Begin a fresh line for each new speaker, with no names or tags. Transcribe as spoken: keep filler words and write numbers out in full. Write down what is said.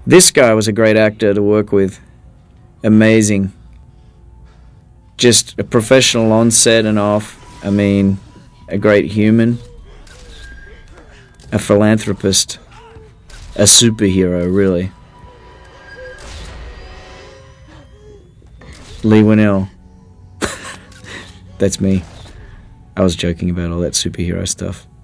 This guy was a great actor to work with. Amazing. Just a professional on set and off. I mean, a great human. A philanthropist. A superhero, really. Leigh Whannell. That's me. I was joking about all that superhero stuff.